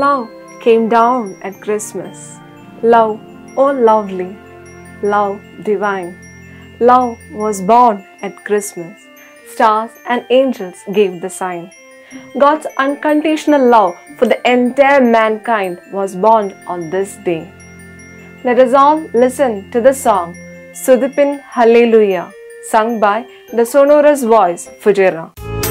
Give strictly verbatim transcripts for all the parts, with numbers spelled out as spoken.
love came down at Christmas. Love, oh lovely, love divine. Love was born at Christmas. Stars and angels gave the sign. God's unconditional love for the entire mankind was born on this day. Let us all listen to the song Sudipin Hallelujah, sung by the sonorous voice Fujera.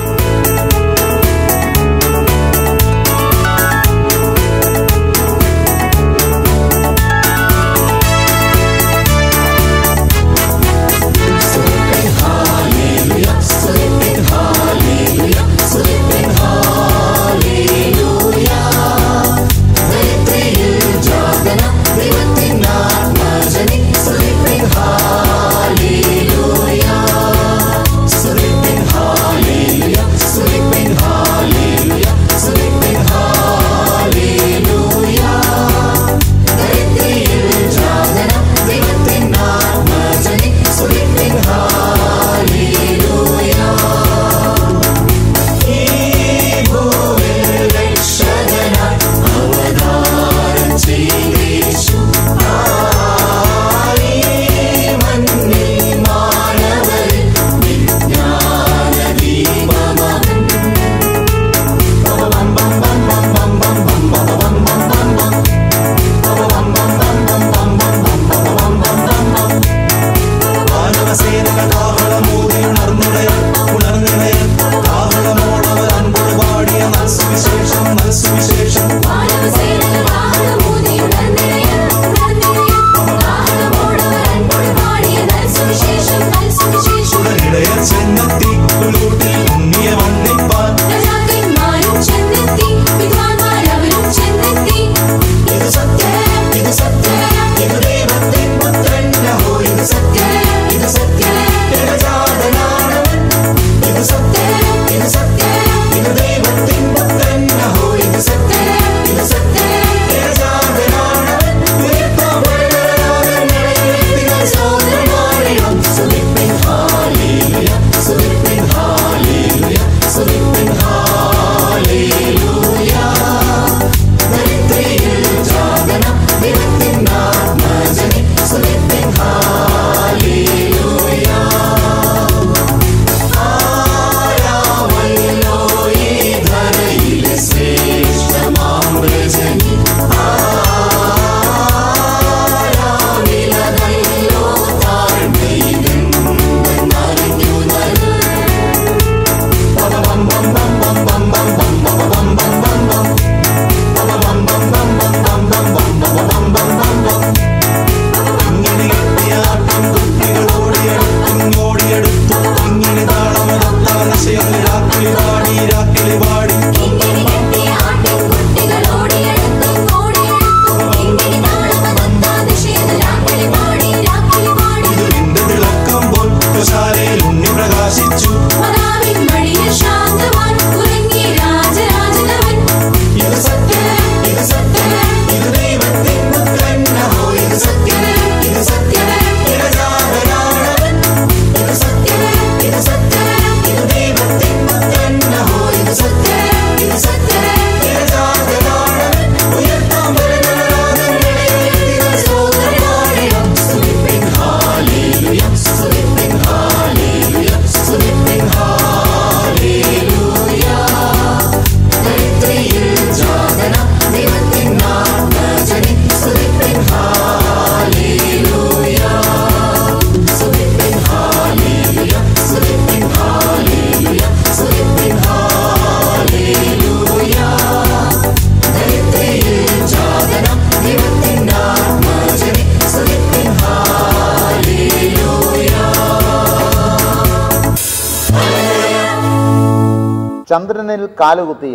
ചന്ദ്രനിൽ കാലുകുത്തിയ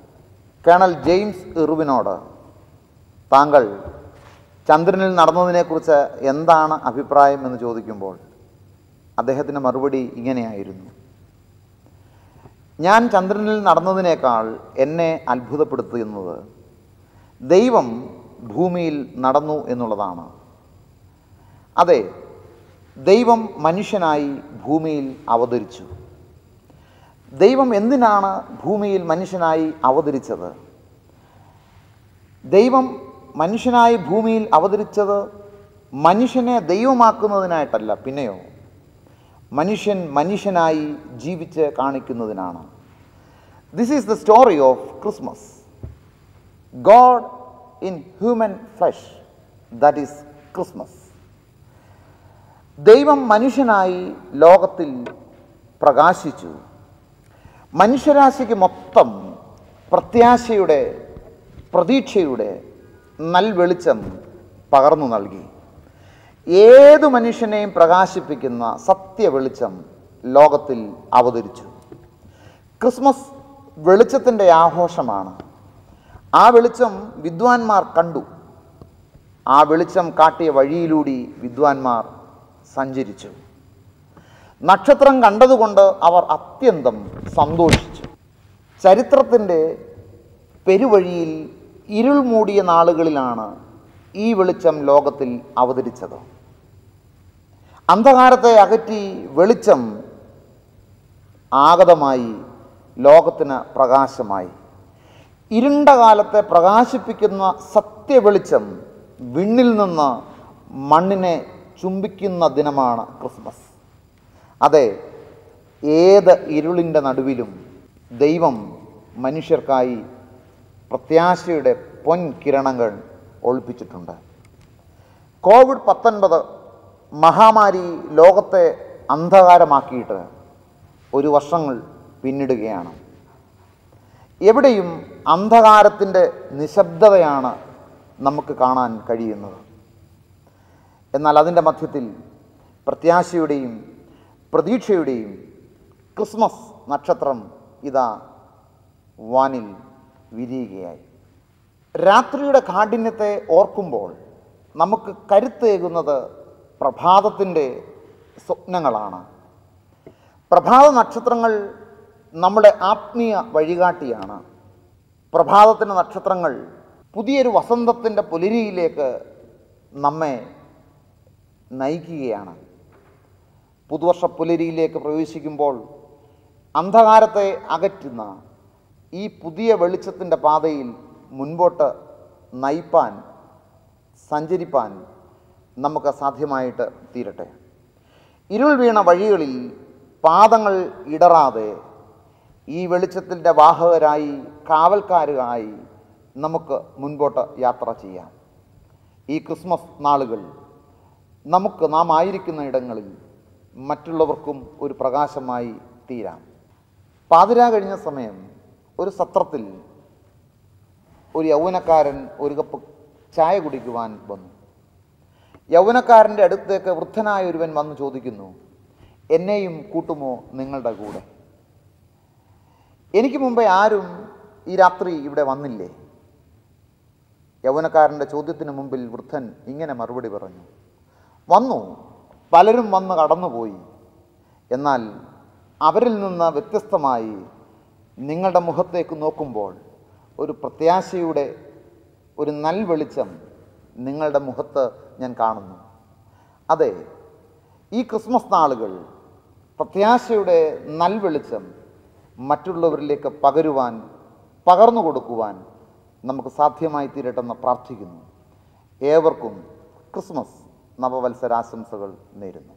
colonel James ഇർവിനോട് താങ്കൾ ചന്ദ്രനിൽ നടന്നതിനെക്കുറിച്ച് എന്താണ് അഭിപ്രായം എന്ന് ചോദിക്കുമ്പോൾ അദ്ദേഹത്തിൻ്റെ മറുപടി ഇങ്ങനെയായിരുന്നു: ഞാൻ ചന്ദ്രനിൽ നടന്നതിനേക്കാൾ എന്നെ അത്ഭുതപ്പെടുത്തുന്നത് ദൈവം ഭൂമിയിൽ നടന്നു എന്നുള്ളതാണ്. അതെ, ദൈവം മനുഷ്യനായി ഭൂമിയിൽ അവതരിച്ചു. ദൈവം എന്തിനാണ് ഭൂമിയിൽ മനുഷ്യനായി അവതരിച്ചത്? ദൈവം മനുഷ്യനായി ഭൂമിയിൽ അവതരിച്ചത് മനുഷ്യനെ ദൈവമാക്കുന്നതിനായിട്ടല്ല, പിന്നെയോ മനുഷ്യൻ മനുഷ്യനായി ജീവിച്ച് കാണിക്കുന്നതിനാണ്. This is the story of Christmas. God in human flesh, that is Christmas. ദൈവം മനുഷ്യനായി ലോകത്തിൽ പ്രകാശിച്ചു. മനുഷ്യരാശിക്ക് മൊത്തം പ്രത്യാശയുടെ, പ്രതീക്ഷയുടെ നൽവെളിച്ചം പകർന്നു നൽകി. ഏതു മനുഷ്യനെയും പ്രകാശിപ്പിക്കുന്ന സത്യവെളിച്ചം ലോകത്തിൽ അവതരിച്ചു. ക്രിസ്മസ് വെളിച്ചത്തിൻ്റെ ആഘോഷമാണ്. ആ വെളിച്ചം വിദ്വാൻമാർ കണ്ടു. ആ വെളിച്ചം കാട്ടിയ വഴിയിലൂടെ വിദ്വാൻമാർ സഞ്ചരിച്ചു. നക്ഷത്രം കണ്ടതുകൊണ്ട് അവർ അത്യന്തം സന്തോഷിച്ചു. ചരിത്രത്തിൻ്റെ പെരുവഴിയിൽ ഇരുൾ മൂടിയ നാളുകളിലാണ് ഈ വെളിച്ചം ലോകത്തിൽ അവതരിച്ചത്. അന്ധകാരത്തെ അകറ്റി വെളിച്ചം ആഗതമായി ലോകത്തിന് പ്രകാശമായി. ഇരുണ്ട കാലത്തെ പ്രകാശിപ്പിക്കുന്ന സത്യവെളിച്ചം വിണ്ണിൽ നിന്ന് മണ്ണിനെ ചുംബിക്കുന്ന ദിനമാണ് ക്രിസ്മസ്. അതെ, ഏത് ഇരുളിൻ്റെ നടുവിലും ദൈവം മനുഷ്യർക്കായി പ്രത്യാശയുടെ പൊൻകിരണങ്ങൾ ഒളിപ്പിച്ചിട്ടുണ്ട്. കോവിഡ് പത്തൊൻപത് മഹാമാരി ലോകത്തെ അന്ധകാരമാക്കിയിട്ട് ഒരു വർഷങ്ങൾ പിന്നിടുകയാണ്. എവിടെയും അന്ധകാരത്തിൻ്റെ നിശബ്ദതയാണ് നമുക്ക് കാണാൻ കഴിയുന്നത്. എന്നാൽ അതിൻ്റെ മധ്യത്തിൽ പ്രത്യാശയുടെയും പ്രതീക്ഷയുടെയും ക്രിസ്മസ് നക്ഷത്രം ഇതാ വാനിൽ വിരിയുകയായി. രാത്രിയുടെ കാഠിന്യത്തെ ഓർക്കുമ്പോൾ നമുക്ക് കരുത്തേകുന്നത് പ്രഭാതത്തിൻ്റെ സ്വപ്നങ്ങളാണ്. പ്രഭാത നക്ഷത്രങ്ങൾ നമ്മുടെ ആത്മീയ വഴികാട്ടിയാണ്. പ്രഭാതത്തിൻ്റെ നക്ഷത്രങ്ങൾ പുതിയൊരു വസന്തത്തിൻ്റെ പുലരിയിലേക്ക് നമ്മെ നയിക്കുകയാണ്. പുതുവർഷ പുലരിയിലേക്ക് പ്രവേശിക്കുമ്പോൾ അന്ധകാരത്തെ അകറ്റുന്ന ഈ പുതിയ വെളിച്ചത്തിൻ്റെ പാതയിൽ മുൻപോട്ട് നയിപ്പാൻ, സഞ്ചരിപ്പാൻ നമുക്ക് സാധ്യമായിട്ട് തീരട്ടെ. ഇരുൾ വീണ വഴികളിൽ പാദങ്ങൾ ഇടറാതെ ഈ വെളിച്ചത്തിൻ്റെ വാഹകരായി, കാവൽക്കാരായി നമുക്ക് മുൻപോട്ട് യാത്ര ചെയ്യാം. ഈ ക്രിസ്മസ് നാളുകൾ നമുക്ക് നാം ആയിരിക്കുന്ന ഇടങ്ങളിൽ മറ്റുള്ളവർക്കും ഒരു പ്രകാശമായി തീരാം. പാതിരാ കഴിഞ്ഞ സമയം ഒരു സത്രത്തിൽ ഒരു യൗവനക്കാരൻ ഒരു കപ്പ് ചായ കുടിക്കുവാൻ വന്നു. യൗവനക്കാരൻ്റെ അടുത്തേക്ക് വൃദ്ധനായ ഒരുവൻ വന്ന് ചോദിക്കുന്നു, എന്നെയും കൂട്ടുമോ നിങ്ങളുടെ കൂടെ? എനിക്ക് മുമ്പേ ആരും ഈ രാത്രി ഇവിടെ വന്നില്ലേ? യൗവനക്കാരൻ്റെ ചോദ്യത്തിന് മുമ്പിൽ വൃദ്ധൻ ഇങ്ങനെ മറുപടി പറഞ്ഞു, വന്നു, പലരും വന്ന് കടന്നുപോയി. എന്നാൽ അവരിൽ നിന്ന് വ്യത്യസ്തമായി നിങ്ങളുടെ മുഖത്തേക്ക് നോക്കുമ്പോൾ ഒരു പ്രത്യാശയുടെ ഒരു നൽവെളിച്ചം നിങ്ങളുടെ മുഖത്ത് ഞാൻ കാണുന്നു. അതെ, ഈ ക്രിസ്മസ് നാളുകൾ പ്രത്യാശയുടെ നൽവെളിച്ചം മറ്റുള്ളവരിലേക്ക് പകരുവാൻ, പകർന്നു കൊടുക്കുവാൻ നമുക്ക് സാധ്യമായി തീരട്ടെന്ന് പ്രാർത്ഥിക്കുന്നു. ഏവർക്കും ക്രിസ്മസ് നവവത്സരാശംസകൾ നേരുന്നു.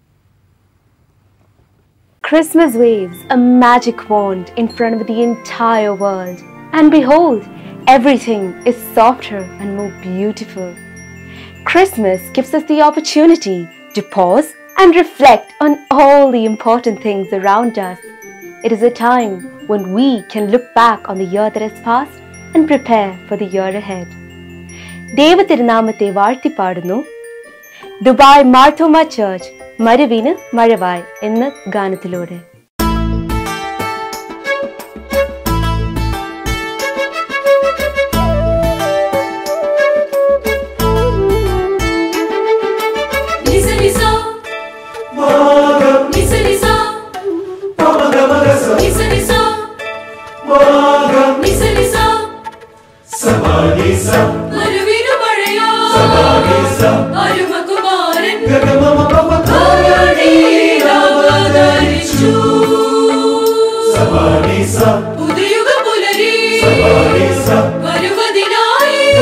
Christmas waves a magic wand in front of the entire world, and behold, everything is softer and more beautiful. Christmas gives us the opportunity to pause and reflect on all the important things around us. It is a time when we can look back on the year that has passed and prepare for the year ahead. ദൈവതിരുനാമത്തെ വാഴ്ത്തിപ്പാടുന്നു. Dubai Marthoma church മരുവിന് മഴവായ് എന്ന ഗാനത്തിലൂടെ. പുതുയുഗ പുലരി വരുവതിനായി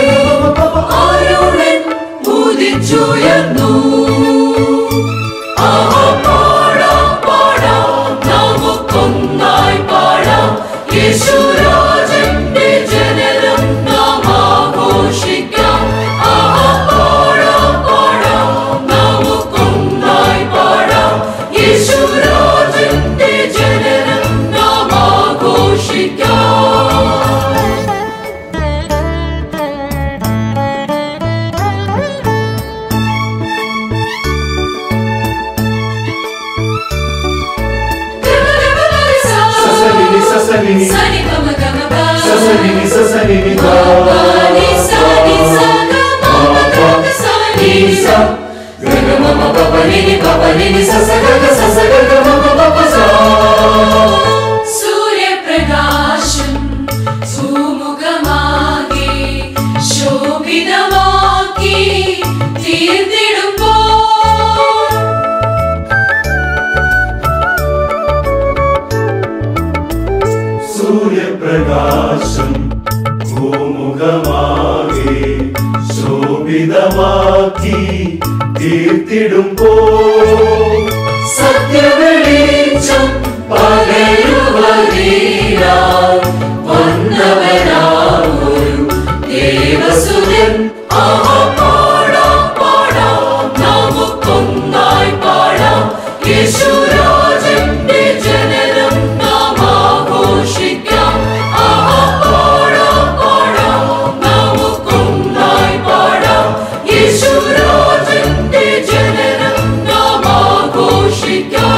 സൂര്യപ്രകാശം ഭൂമുഖമാകെ ശോഭിതമാക്കി തീർത്തിടുമ്പോൾ സൂര്യപ്രകാശം ഭൂമുഖമാകെ ശോഭിതമാക്കി തീർത്തിടുമ്പോൾ സത്യവെളിച്ചം പകരുവതിനായി വന്നവനായൊരു ദേവസുതൻ. ആഹാ പാടാം പാടാം നമുക്കൊന്നായി പാടാം യേശുരാജന്റെ ജനനം നാം ആഘോഷിക്കാം. ആഹാ പാടാം പാടാം നമുക്കൊന്നായി പാടാം യേശുരാജന്റെ ജനനം നാം ആഘോഷിക്കാം.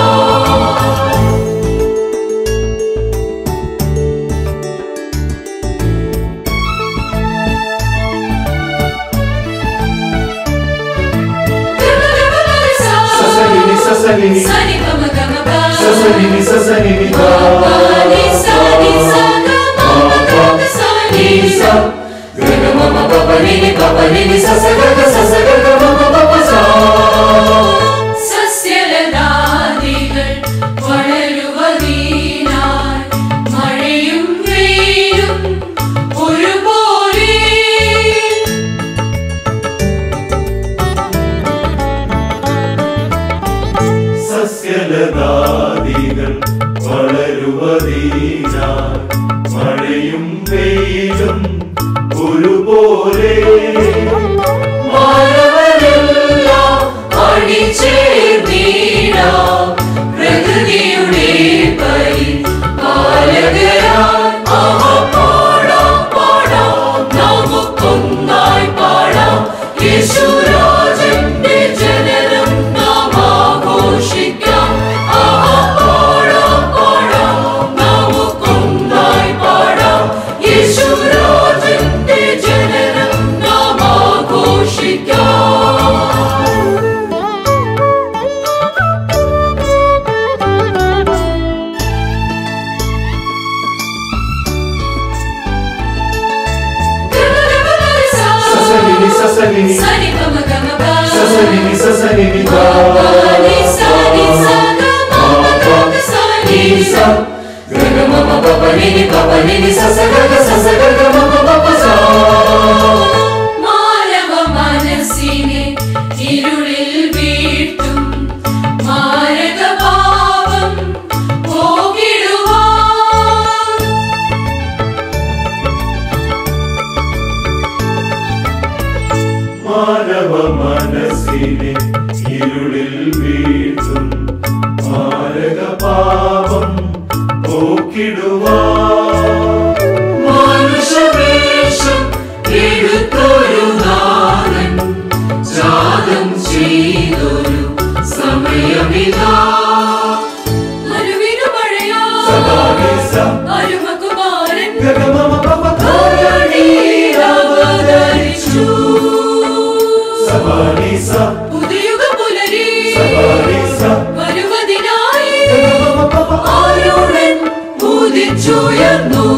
Sasalini, sani pama gama pa. Sasalini, sasalini pa. Ni sani saga mama gama sani sa. Gaga mama papa ni papa ni sasaga sasaga mama papa sa. സസ്യലതാദികൾ വളരുവതിനായി മഴയും വെയിലും ഒരുപോലെ സസ്യലതാദികൾ വളരുവതിനായി മഴയും വെയിലും ഒരുപോലെ മാനവരെല്ലാം അണിചേർന്നിടാം പ്രകൃതിയുടെ പരിപാലകരായി. ആഹാ പാടാം പാടാം നമുക്കൊന്നായി പാടാം യേശുരാജന്റെ ജനനം നാം ആഘോഷിക്കാം. ആഹാ പാടാം പാടാം നമുക്കൊന്നായി പാടാം യേശുരാജന്റെ ജനനം നാം ആഘോഷിക്കാം. Sasalini, sasalini, sani pama gama pa. Sasalini, sasalini pa. Ni sani saga mama gama sani sa. Gaga mama papa ni papa ni sasaga sasaga mama papa sa. മാനവ മനസ്സിനെ ഇരുളിൽ വീഴ്ത്തും മാരകപാപം പോകിടുവാൻ മാനവ മനസ്സിനെ ഇരുളിൽ വീഴ്ത്തും മാരകപാപം പോക്കിടുവാൻ മനുഷ്യവേഷം എടുത്തൊരു നാഥൻ ജാതം ചെയ്തൊരു സമയമിതാ. മരുവിനു മഴയാ അരുമകുമാരൻ അവതരിച്ചു. പുതുയുഗം പുലരി വരുവതിനായി ആരുടൻ ഉദിച്ചുയർന്നു.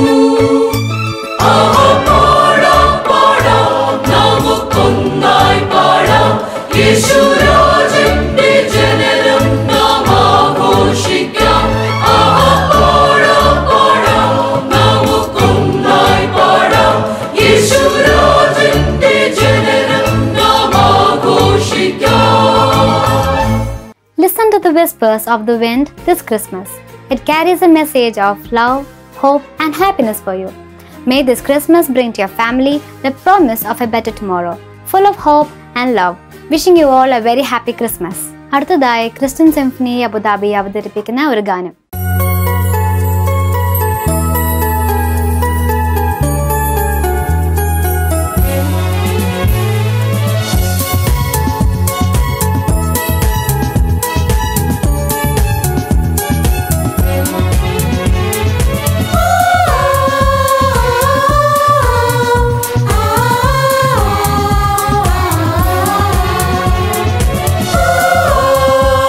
ആഹാ പാടാം പാടാം നമുക്കൊന്നായി പാടാം യേശുരാജന്റെ ജനനം നാം ആഘോഷിക്കാം. ആഹാ പാടാം പാടാം നമുക്കൊന്നായി പാടാം യേശുരാജന്റെ ജനനം നാം ആഘോഷിക്കാം. Listen to the whispers of the wind this Christmas. It carries a message of love, hope, and happiness for you. May this Christmas bring to your family the promise of a better tomorrow, full of hope and love. Wishing you all a very happy Christmas. അടുത്തതായി Christian symphony Abu Dhabi അവതരിപ്പിക്കുന്ന ഒരു ഗാനം. Oh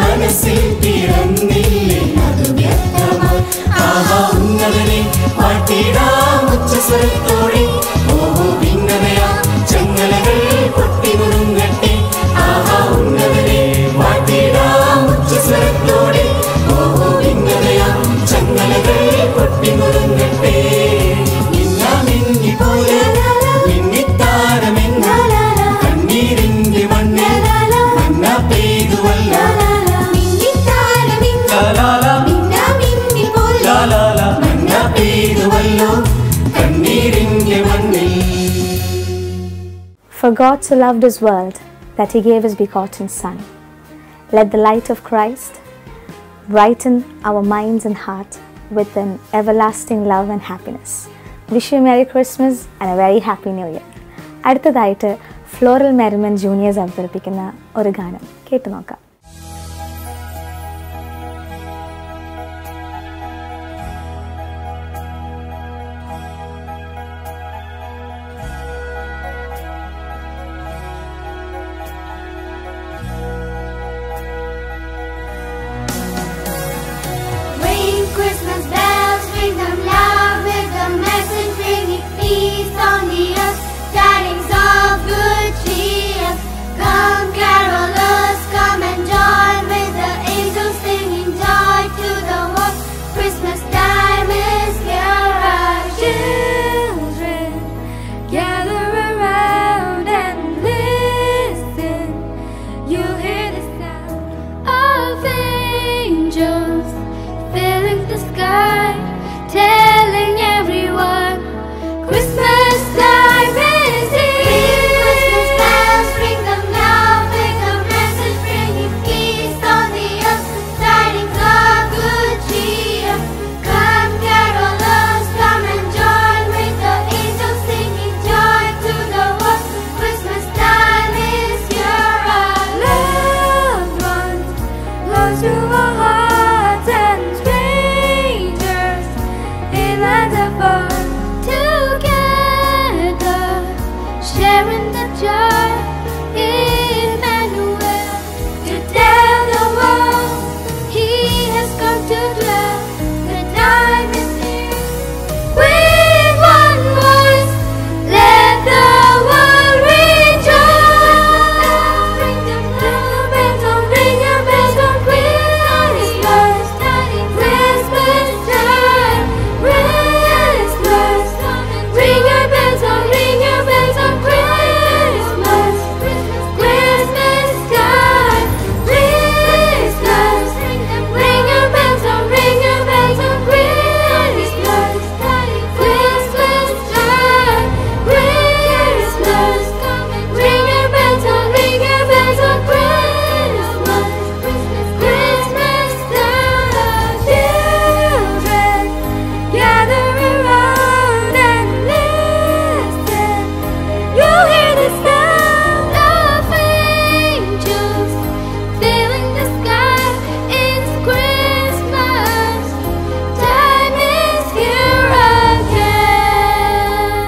മനസ്സിൽ പിറന്നില്ലേ അത് വ്യക്തമായി ആഹാ ഉന്നതനെ പാട്ടിടാം ഉച്ചസ്വരത്തോടെ ഓഹോ ഭിന്നതയാ ചങ്ങലകൾ പൊട്ടിമുറുങ്ങട്ടെ ആഹാ ഉന്നതനെ പാട്ടിടാം ഉച്ചസ്വരത്തോടെ ഓഹോ ഭിന്നതയാ ചങ്ങലകൾ പൊട്ടിമുറുങ്ങട്ടെ മിന്നിപ്പോയ മിന്നിത്താരമെന്ന കണ്ണീരിന്റെ മണ്ണിൽ മന്ന പെയ്തുവല്ലോ മന്ന പെയ്തുവല്ലോ കണ്ണീരിന്റെ മണ്ണിൽ. For God so loved his world that he gave his begotten Son. Let the light of Christ brighten our minds and heart with an everlasting love and happiness. Wish you a Merry Christmas and a very Happy New Year. അടുത്തതായിട്ട് floral merriment juniors അവതരിപ്പിക്കുന്ന ഒരു ഗാനം കേട്ടു നോക്കാം. Christmas bells ring them loud with the message bringing peace on the earth, tidings of good cheer. Come carolers, come and join with the angels singing joy to the world. Christmas time is here, our children gather around and listen. You hear the sound of angels filling the sky, telling everyone Christmas time is here. Christmas bells ring them loud with a message bringing peace on the earth, tidings of good cheer. Come carolers, come and join with the angels singing joy to the world. Christmas time is here, our loved ones, close to our hearts and strangers in lands afar, together sharing the joy. Emmanuel, to tell the world he has come to dwell. The time is here. With one voice, let the world rejoice. Ring them loud, bells don't ring your bells on Christmas. Christmas time, Christmas. Ring your bells on, ring your bells on Christmas. Christmas time, Christmas. Ring your bells on, ring your bells on Christmas. Christmas time, Christmas. Ring your bells on, ring your bells on Christmas. Christmas time, children gather around and listen. You hear the sound of angels filling the sky. It's Christmas time is here again.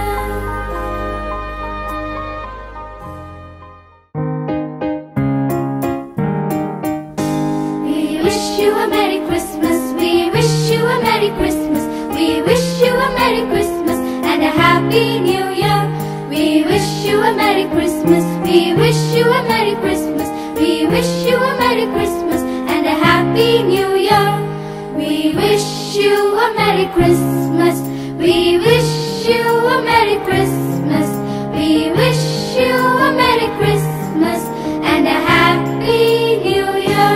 We wish you a Merry Christmas. We wish you a Merry Christmas. We wish you a Merry Christmas and a Happy New Year. We wish you a Merry Christmas. We wish you a Merry Christmas. We wish you a Merry Christmas and a Happy New Year. We wish you a Merry Christmas. We wish you a Merry Christmas. We wish you a Merry Christmas and a Happy New Year.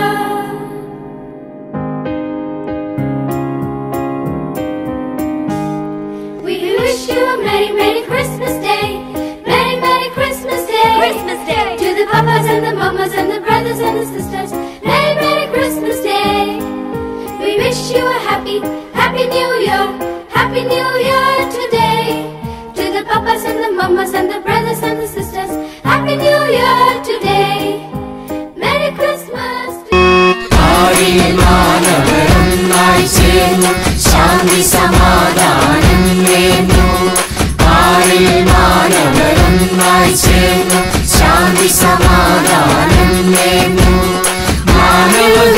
We wish you a Merry, Merry Christmas Day. Merry, Merry Christmas Day. Christmas Day. To the papas and the mamas and the brothers and the sisters. Merry, Merry Christmas Day. We wish you a happy, happy New Year. Happy New Year today. To the papas and the mamas and the brothers and the sisters. Happy New Year today. Merry Christmas. മാനവരൊന്നായി ചേർന്നു ശാന്തി സമാധാനം നേർന്നു. ആരിൽ മാനവരൊന്നായി ചേർന്നു ശാന്തി സമാധാനം നേർന്നു. മാനവ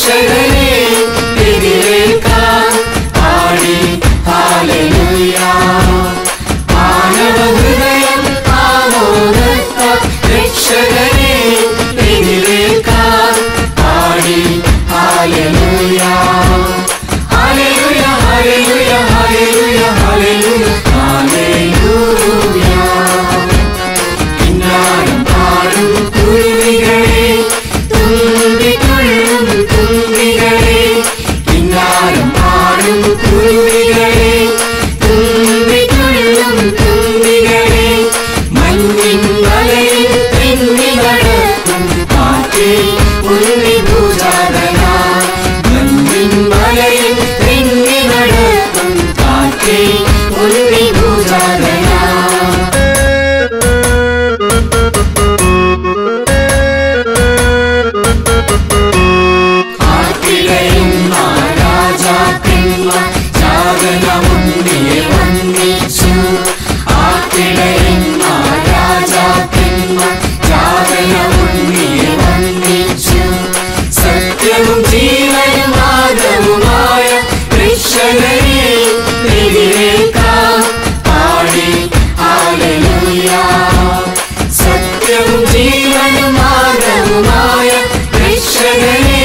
രക്ഷകനെ എതിരേൽക്കാൻ പാടി ഹല്ലേലൂയ. മാനവ ഹൃദയം ആമോദത്താൽ രക്ഷകനെ എതിരേൽക്കാൻ പാടി hallelujah. Hallelujah hallelujah hallelujah hallelujah hallelujah. കിന്നാരം പാടും കുരുവികളെ തുള്ളിത്തുള്ളും തുമ്പികളെ, കിന്നാരം പാടും കുരുവികളെ തുള്ളിത്തുള്ളും തുമ്പികളെ, മഞ്ഞിൻ മലയിൽ തെന്നി നടക്കും കാറ്റേ ഉണ്ണിഭൂജാതനാ. മഞ്ഞിൻ മലയിൽ തെന്നി നടക്കും കാറ്റേ ഉണ്ണിഭൂജാതനാ. ആട്ടിടയന്മാർ രാജാക്കന്മാർ ജാതനമുണ്ണിയെ വന്ദിച്ചു. ആട്ടിടയന്മാർ രാജാക്കന്മാർ ജാതനമുണ്ണിയെ വന്ദിച്ചു. സത്യവും ജീവനും മാർഗവുമായ രക്ഷകനെ എതിരേൽക്കാൻ പാടി ഹല്ലേലൂയ. സത്യവും ജീവനും മാർഗവുമായ രക്ഷകനെ